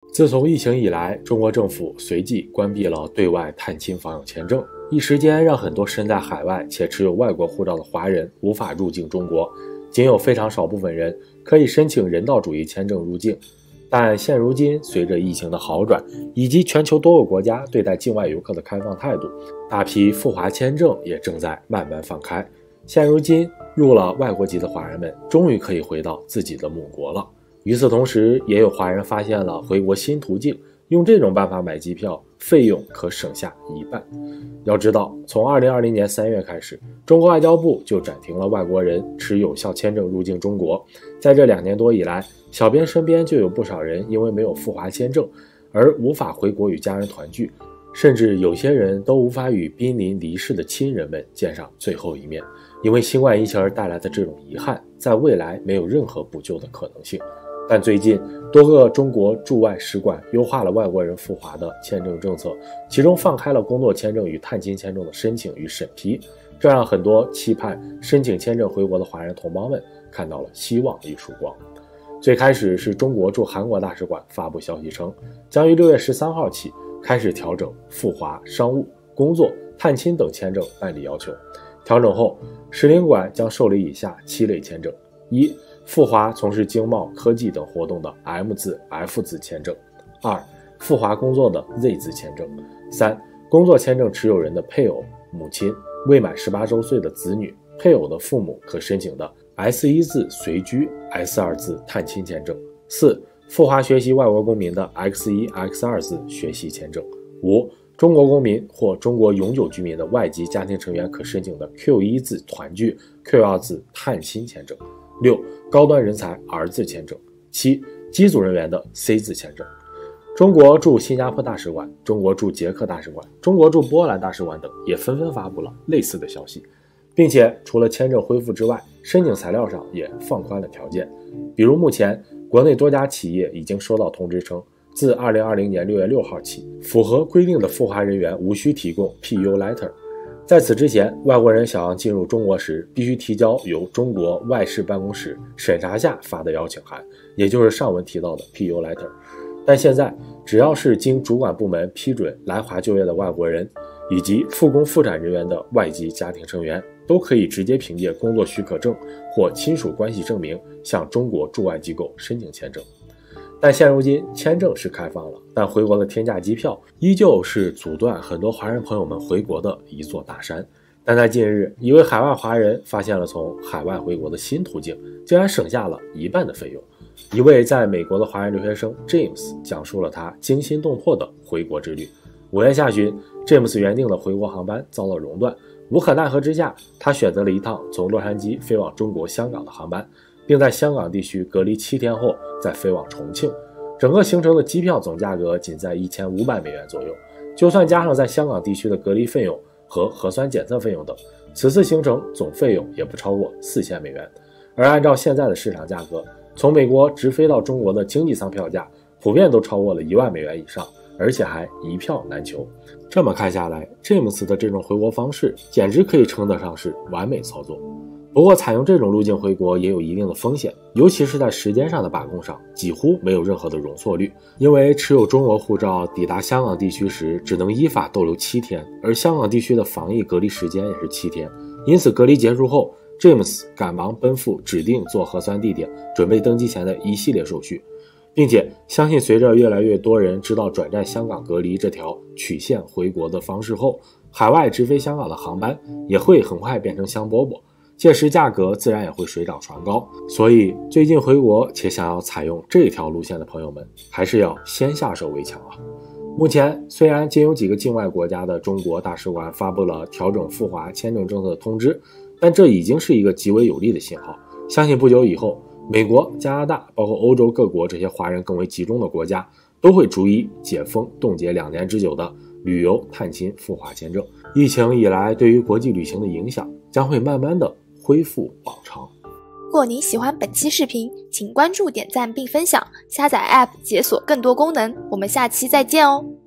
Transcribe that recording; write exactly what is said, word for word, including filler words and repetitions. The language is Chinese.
自从疫情以来，中国政府随即关闭了对外探亲访友签证，一时间让很多身在海外且持有外国护照的华人无法入境中国，仅有非常少部分人可以申请人道主义签证入境。但现如今，随着疫情的好转，以及全球多个国家对待境外游客的开放态度，大批赴华签证也正在慢慢放开。现如今，入了外国籍的华人们终于可以回到自己的母国了。与此同时，也有华人发现了回国新途径，用这种办法买机票，费用可省下一半。要知道，从二零二零年三月开始，中国外交部就暂停了外国人持有效签证入境中国。在这两年多以来，小编身边就有不少人因为没有赴华签证而无法回国与家人团聚，甚至有些人都无法与濒临离世的亲人们见上最后一面。因为新冠疫情而带来的这种遗憾，在未来没有任何补救的可能性。但最近，多个中国驻外使馆优化了外国人赴华的签证政策，其中放开了工作签证与探亲签证的申请与审批，这让很多期盼申请签证回国的华人同胞们看到了希望与曙光。最开始是中国驻韩国大使馆发布消息称，将于六月十三号起开始调整赴华商务、工作、探亲等签证办理要求。调整后，使领馆将受理以下七类签证：一、赴华从事经贸、科技等活动的 M 字、F 字签证；二、赴华工作的 Z 字签证；三、工作签证持有人的配偶、母亲、未满十八周岁的子女、配偶的父母可申请的 S 一 字随居、S 二 字探亲签证；四、赴华学习外国公民的 X 一、X 二 字学习签证；五、中国公民或中国永久居民的外籍家庭成员可申请的 Q 一 字团聚、Q 二 字探亲签证；六、高端人才 R 字签证；七、机组人员的 C 字签证。中国驻新加坡大使馆、中国驻捷克大使馆、中国驻波兰大使馆等也纷纷发布了类似的消息，并且除了签证恢复之外，申请材料上也放宽了条件。比如目前国内多家企业已经收到通知称，自二零二零年六月六号起，符合规定的赴华人员无需提供 P U Letter。在此之前，外国人想要进入中国时，必须提交由中国外事办公室审查下发的邀请函，也就是上文提到的 P U Letter。但现在，只要是经主管部门批准来华就业的外国人，以及复工复产人员的外籍家庭成员，都可以直接凭借工作许可证或亲属关系证明向中国驻外机构申请签证。但现如今签证是开放了，但回国的天价机票依旧是阻断很多华人朋友们回国的一座大山。但在近日，一位海外华人发现了从海外回国的新途径，竟然省下了一半的费用。一位在美国的华人留学生 James 讲述了他惊心动魄的回国之旅。五月下旬， James 原定的回国航班遭到熔断，无可奈何之下，他选择了一趟从洛杉矶飞往中国香港的航班，并在香港地区隔离七天后再飞往重庆。整个行程的机票总价格仅在一千五百美元左右，就算加上在香港地区的隔离费用和核酸检测费用等，此次行程总费用也不超过四千美元。而按照现在的市场价格，从美国直飞到中国的经济舱票价普遍都超过了一万美元以上，而且还一票难求。这么看下来，詹姆斯的这种回国方式简直可以称得上是完美操作。不过采用这种路径回国也有一定的风险，尤其是在时间上的把控上几乎没有任何的容错率。因为持有中国护照抵达香港地区时只能依法逗留七天，而香港地区的防疫隔离时间也是七天，因此隔离结束后，詹姆斯赶忙奔赴指定做核酸地点，准备登机前的一系列手续，并且相信随着越来越多人知道转战香港隔离这条曲线回国的方式后，海外直飞香港的航班也会很快变成香饽饽，届时价格自然也会水涨船高。所以最近回国且想要采用这条路线的朋友们，还是要先下手为强啊。目前虽然仅有几个境外国家的中国大使馆发布了调整赴华签证政策的通知，但这已经是一个极为有利的信号。相信不久以后，美国、加拿大包括欧洲各国这些华人更为集中的国家都会逐一解封冻结两年之久的旅游探亲赴华签证。疫情以来对于国际旅行的影响将会慢慢的恢复往常。 如果您喜欢本期视频，请关注、点赞并分享，下载 App 解锁更多功能。我们下期再见哦。